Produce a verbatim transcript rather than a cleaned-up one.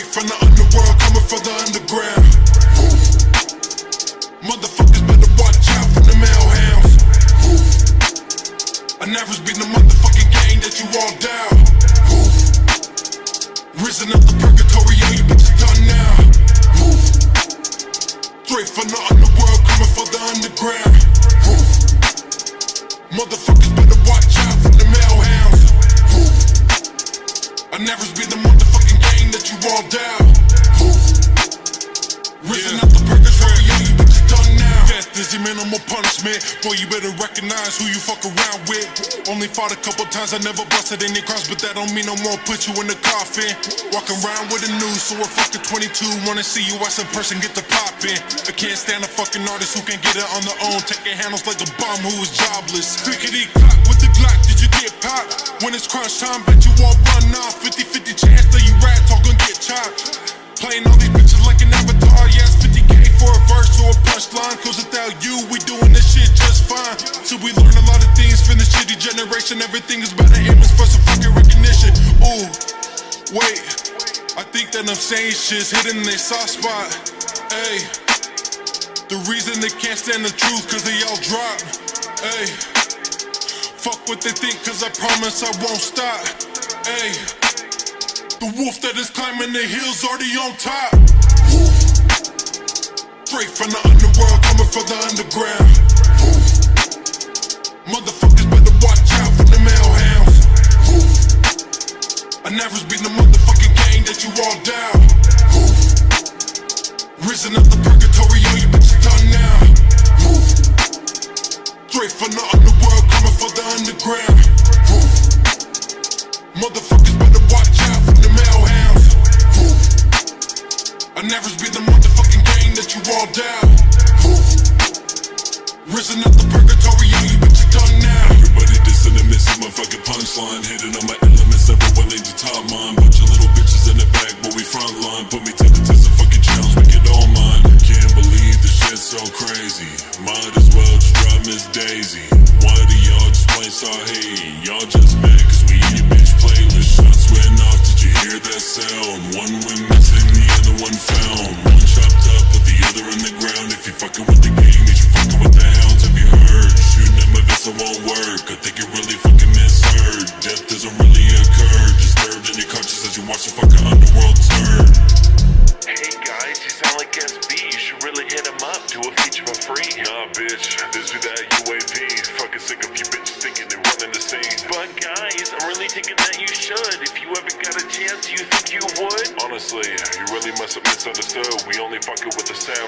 from the underworld, coming from the underground. Woo. Motherfuckers better watch out for the hellhounds. I never been the motherfucking gang that you all down. Woo. Risen up the purgatory, all you bitches done now. Woo. Straight from the underworld, coming from the underground. Woo. Motherfuckers better watch out for the hellhounds. Woo. I never been the motherfucking gang that you all down. Woo. Risen yeah. Up the purgatory, all you bitches done now. Death is your minimal punishment. Boy, you better recognize who you fuck around with. Only fought a couple times, I never busted any cross, but that don't mean I won't put you in the coffin. Walking around with a noose, so a fucking twenty-two. Wanna see you as a person, get the poppin'. I can't stand a fucking artist who can get it on their own, taking handles like a bum who is jobless. Clickety clock with the Glock, did you get popped? When it's crunch time, bet you all run off. fifty fifty chance that you rats all gonna get chopped. Playing all these bitches like an avatar, yes, fifty K for a verse or a punchline. Cause without you, we doing this shit just fine. So we learn a lot of things from the shitty generation. Everything is about to aim us for some fucking recognition. Ooh, wait, I think that I'm saying shit's hitting their soft spot. Ayy, the reason they can't stand the truth cause they all drop. Ayy, fuck what they think cause I promise I won't stop. Ayy, the wolf that is climbing the hills already on top. Woo. Straight from the underworld, coming from the underground. Woo. Motherfuckers better watch out for the hellhounds. Woo. I never been the motherfucking gang that you all down. Woo. Risen up the purgatory, all you bitches done now. Woo. Straight from the underworld, coming from the underground. Woo. Motherfuckers better watch out for them hellhounds. Woo. I never been the motherfucking gang that you all down. Woo. Risen up the purgatory, all you bitches done now. Everybody dissing and missing my fucking punchline. Hitting on my elements, everyone laid to top mine. Bunch of little bitches in the back, but we front line. Put me to the test of fucking challenge, make it all mine. Can't believe this shit's so crazy. Might as well just drop Miss Daisy. Why do y'all just plain start hating? Y'all just mad cause we in your bitch playlist. Shots went off, did you hear that sound? One went missing, the other one found. One chopped up, put the other in the ground. If you fucking with the gang, then you fucking with the hounds. Have you heard? Shooting at my vessel won't work. I think you really fucking misheard. Death doesn't really occur. Disturbed in your conscience as you watch the fucking underworld turn. Hey guys, you sound like S B. You should really hit him up. Do a feature for free. Nah, bitch, this be that U A V. Fucking sick of you bitches thinking they're running the scene. But guys, I'm really thinking that you should. If you ever got a chance, you think you would? Honestly, you really must have misunderstood. We only fucking with the sound.